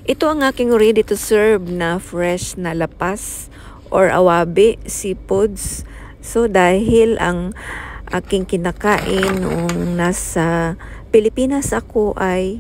Ito ang aking ready to serve na fresh na lapas or awabi seafoods. So dahil ang aking kinakain noong nasa Pilipinas ako ay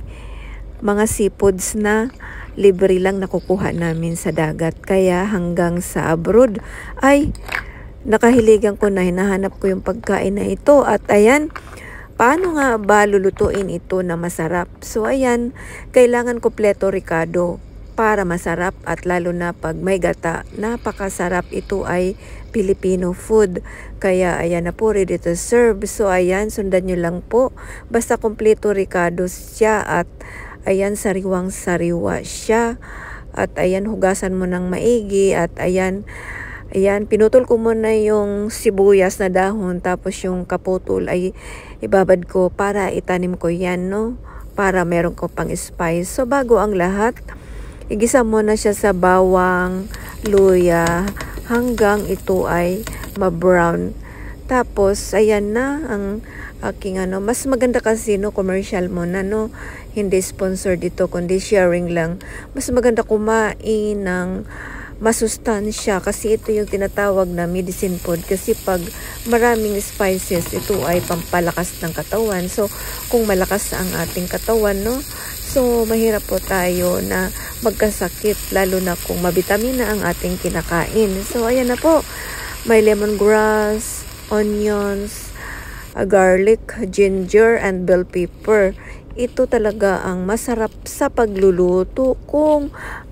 mga seafoods na libre lang nakukuha namin sa dagat. Kaya hanggang sa abroad ay nakahiligan ko na, hinahanap ko yung pagkain na ito. At ayan, paano nga ba lulutuin ito na masarap? So ayan, kailangan kompleto ricado para masarap, at lalo na pag may gata, napakasarap. Ito ay Filipino food. Kaya ayan na po, ready to serve. So ayan, sundan nyo lang po. Basta kompleto ricado siya, at ayan, sariwang sariwa siya. At ayan, hugasan mo ng maigi. At ayan, pinutol ko muna yung sibuyas na dahon, tapos yung kaputol ay ibabad ko para itanim ko yan, no? Para meron ko pang spice. So bago ang lahat, igisa mo na siya sa bawang, luya, hanggang ito ay ma-brown. Tapos ayan na ang aking mas maganda kasi no, commercial mo na, no? Hindi sponsored ito, kundi sharing lang. Mas maganda kumain ng masustansya, kasi ito yung tinatawag na medicine food. Kasi pag maraming spices, ito ay pampalakas ng katawan. So kung malakas ang ating katawan, no, so mahirap po tayo na magkasakit, lalo na kung mabitamina ang ating kinakain. So ayan na po, may lemongrass, onions, garlic, ginger, and bell pepper. Ito talaga ang masarap sa pagluluto kung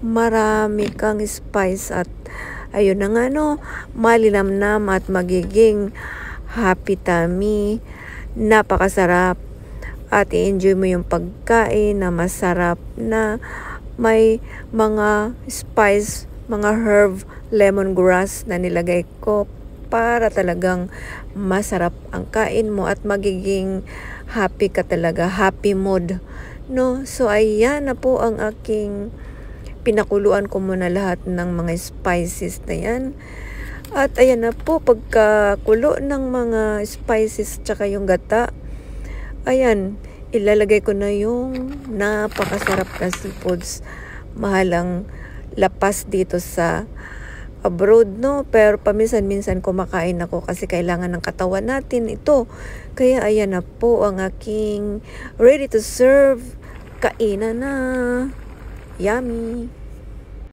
marami kang spice. At ayun na nga, no, malinamnam at magiging happy tummy. Napakasarap, at i-enjoy mo yung pagkain na masarap na may mga spice, mga herb, lemongrass na nilagay ko para talagang masarap ang kain mo at magiging happy ka talaga, happy mood, no? So ayan na po ang aking pinakuluan ko muna lahat ng mga spices na yan. At ayan na po, pagkakulo ng mga spices tsaka yung gata, ayan, ilalagay ko na yung napakasarap na seafoods. Mahalang lapas dito sa abroad, no? Pero paminsan-minsan kumakain ako kasi kailangan ng katawan natin ito. Kaya ayan na po ang aking ready to serve. Kainan na. Yummy!